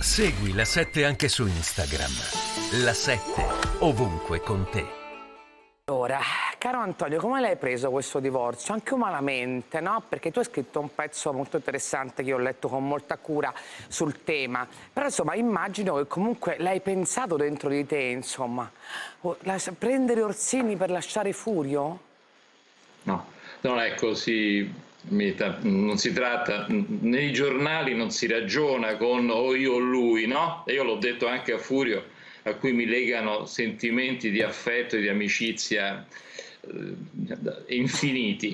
Segui La 7 anche su Instagram. La 7 ovunque con te. Allora, caro Antonio, come l'hai preso questo divorzio? Anche umanamente, no? Perché tu hai scritto un pezzo molto interessante che io ho letto con molta cura sul tema. Però insomma immagino che comunque l'hai pensato dentro di te, insomma. Prendere Orsini per lasciare Furio? No, non è così. Non si tratta, nei giornali non si ragiona con o io o lui, no? E io l'ho detto anche a Furio, a cui mi legano sentimenti di affetto e di amicizia infiniti.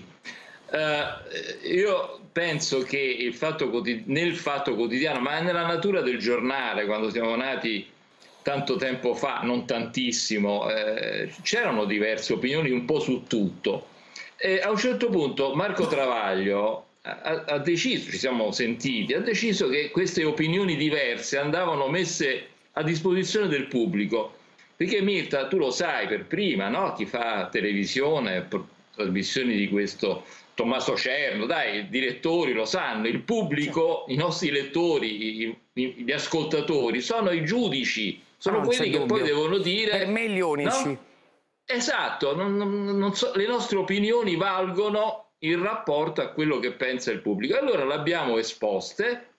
Io penso che nel Fatto Quotidiano, ma nella natura del giornale, quando siamo nati tanto tempo fa, non tantissimo, c'erano diverse opinioni un po' su tutto. E a un certo punto Marco Travaglio ha deciso, ci siamo sentiti, ha deciso che queste opinioni diverse andavano messe a disposizione del pubblico. Perché Mirta, tu lo sai per prima, no? Chi fa televisione, trasmissioni di questo, Tommaso Cerno, dai, i direttori lo sanno, il pubblico, i nostri lettori, gli ascoltatori sono i giudici, sono quelli che poi devono dire... Per me gli unici. No? Esatto, le nostre opinioni valgono in rapporto a quello che pensa il pubblico. Allora l'abbiamo esposte,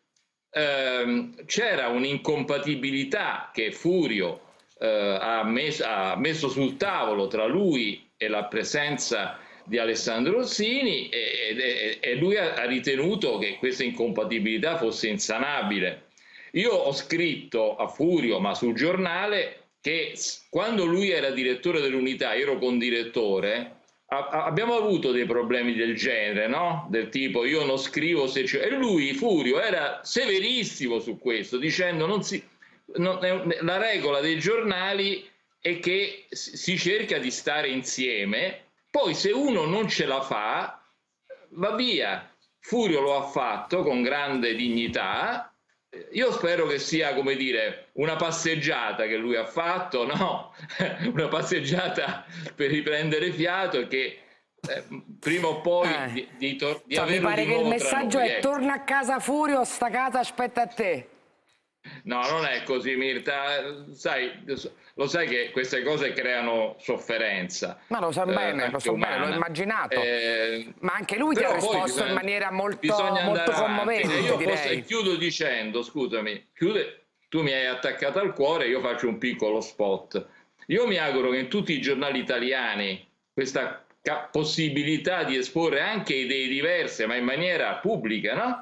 c'era un'incompatibilità che Furio ha messo sul tavolo tra lui e la presenza di Alessandro Orsini e lui ha ritenuto che questa incompatibilità fosse insanabile. Io ho scritto a Furio, ma sul giornale, che quando lui era direttore dell'Unità, io ero condirettore, abbiamo avuto dei problemi del genere, no? Del tipo io non scrivo se c'è... E lui, Furio, era severissimo su questo, dicendo la regola dei giornali è che si cerca di stare insieme, poi se uno non ce la fa, va via. Furio lo ha fatto con grande dignità. Io spero che sia, come dire, una passeggiata che lui ha fatto, no? Una passeggiata per riprendere fiato e che prima o poi di averlo di nuovo. Mi pare che il messaggio è: torna a casa Furio, sta casa aspetta a te. No, non è così, Mirta. Lo sai che queste cose creano sofferenza. Ma lo so bene, l'ho immaginato. Ma anche lui ti ha risposto in maniera molto commovente, io direi. chiudo dicendo, scusami, tu mi hai attaccato al cuore, io faccio un piccolo spot. Io mi auguro che in tutti i giornali italiani questa possibilità di esporre anche idee diverse, ma in maniera pubblica, no?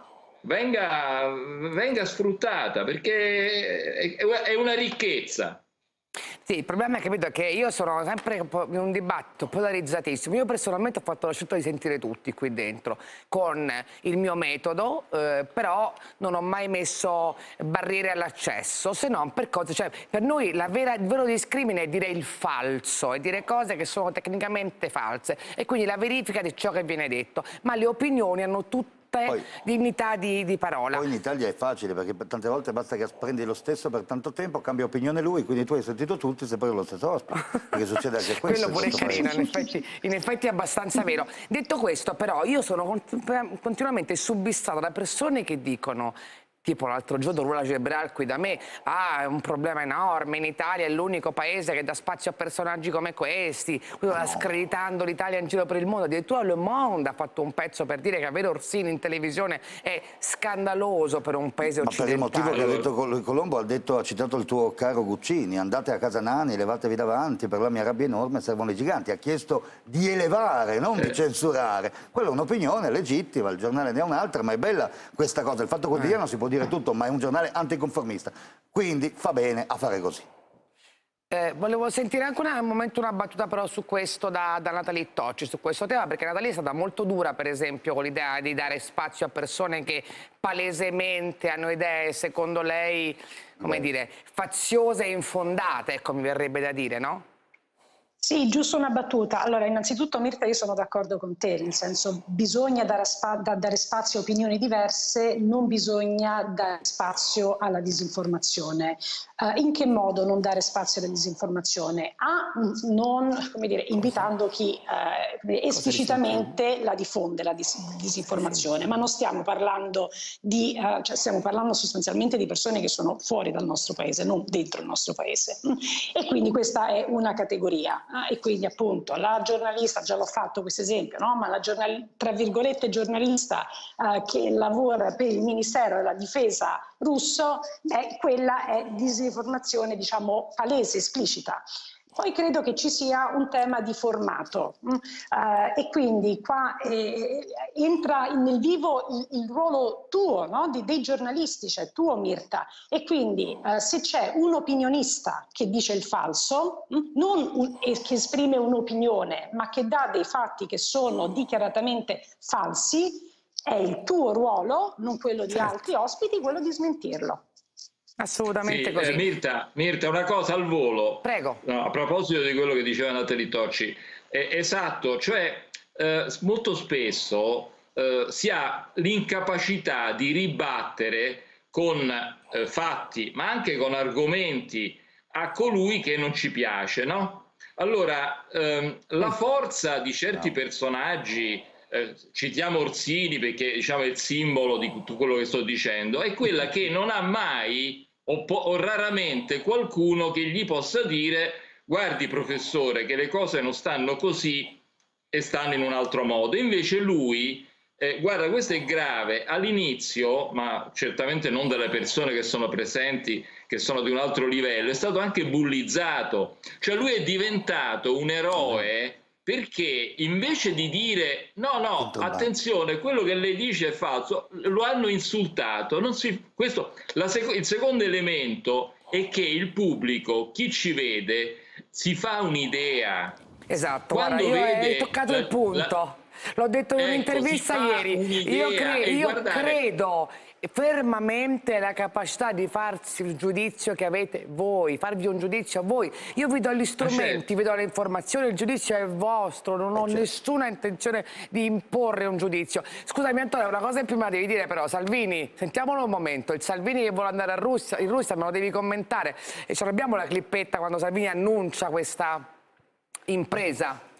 Venga sfruttata, perché è una ricchezza. Sì, il problema è, capito, che io sono sempre in un dibattito polarizzatissimo. Io personalmente ho fatto la scelta di sentire tutti qui dentro, con il mio metodo, però non ho mai messo barriere all'accesso, se non per cose, cioè per noi il vero discrimine è dire il falso, è dire cose che sono tecnicamente false, e quindi la verifica di ciò che viene detto, ma le opinioni hanno tutte dignità di parola. Poi in Italia è facile, perché tante volte basta che prendi lo stesso per tanto tempo, cambia opinione lui, quindi tu hai sentito tutti, sei poi lo stesso ospite, perché succede anche questo. Quello pure è carino, in effetti è abbastanza vero. Detto questo, però, io sono continuamente subissata da persone che dicono, tipo l'altro giorno Lula Gebral qui da me, è un problema enorme, in Italia è l'unico paese che dà spazio a personaggi come questi, screditando l'Italia in giro per il mondo. Addirittura Le Monde ha fatto un pezzo per dire che avere Orsini in televisione è scandaloso per un paese occidentale. Ma per il motivo che ha detto Colombo, ha citato il tuo caro Guccini: andate a casa Nani, levatevi davanti, per la mia rabbia enorme servono i giganti. Ha chiesto di elevare, non di censurare. Quella è un'opinione legittima, il giornale ne ha un'altra, ma è bella questa cosa. Il Fatto Quotidiano si può dire tutto, ma è un giornale anticonformista, quindi fa bene a fare così. Volevo sentire anche un momento una battuta però su questo da Natalie Tocci, su questo tema, perché Natalie è stata molto dura, per esempio, con l'idea di dare spazio a persone che palesemente hanno idee, secondo lei, come dire, faziose e infondate, ecco, mi verrebbe da dire, no? Sì, giusto una battuta. Allora, innanzitutto Mirta, io sono d'accordo con te, nel senso bisogna dare spazio a opinioni diverse, non bisogna dare spazio alla disinformazione. In che modo non dare spazio alla disinformazione? Non, come dire, invitando chi esplicitamente la diffonde, la disinformazione, ma non stiamo parlando cioè stiamo parlando sostanzialmente di persone che sono fuori dal nostro paese, non dentro il nostro paese. E quindi questa è una categoria. E quindi appunto la giornalista, già l'ho fatto questo esempio, no? Ma la tra virgolette giornalista che lavora per il Ministero della Difesa russo, quella è disinformazione, diciamo, palese, esplicita. Poi credo che ci sia un tema di formato e quindi qua entra nel vivo il ruolo tuo, no? dei giornalisti, cioè tuo Mirta, e quindi se c'è un opinionista che dice il falso, che esprime un'opinione ma che dà dei fatti che sono dichiaratamente falsi, è il tuo ruolo, non quello di altri ospiti, quello di smentirlo. Assolutamente così. Mirta, una cosa al volo. Prego. No, a proposito di quello che diceva Natalie Tocci. Esatto, cioè molto spesso si ha l'incapacità di ribattere con fatti, ma anche con argomenti a colui che non ci piace, no? Allora, la forza di certi personaggi, citiamo Orsini perché diciamo è il simbolo di tutto quello che sto dicendo, è quella che non ha mai o raramente qualcuno che gli possa dire: guardi professore, che le cose non stanno così e stanno in un altro modo. Invece lui, guarda, questo è grave, all'inizio, ma certamente non dalle persone che sono presenti, che sono di un altro livello, è stato anche bullizzato, cioè lui è diventato un eroe perché invece di dire no, attenzione, quello che lei dice è falso, lo hanno insultato. Il secondo elemento è che il pubblico, chi ci vede, si fa un'idea. Esatto, guarda, hai toccato il punto. L'ho detto in un'intervista ieri. Io credo fermamente la capacità di farsi il giudizio che avete voi, farvi un giudizio a voi. Io vi do gli strumenti, vi do le informazioni, il giudizio è vostro, non ho nessuna intenzione di imporre un giudizio. Scusami Antonio, una cosa in prima devi dire però, Salvini, sentiamolo un momento, il Salvini che vuole andare in Russia me lo devi commentare, e ce l'abbiamo la clippetta quando Salvini annuncia questa impresa.